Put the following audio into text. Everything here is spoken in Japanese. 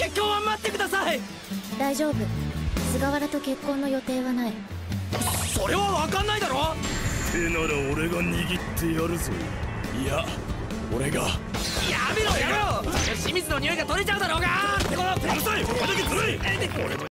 結婚は待ってください。 大丈夫、菅原と結婚の予定はない。 それは分かんないだろ。 手なら俺が握ってやるぞ。いや俺が。 やめろやめろ。清水の匂いが取れちゃうだろうが。うるさい、これだけずるい。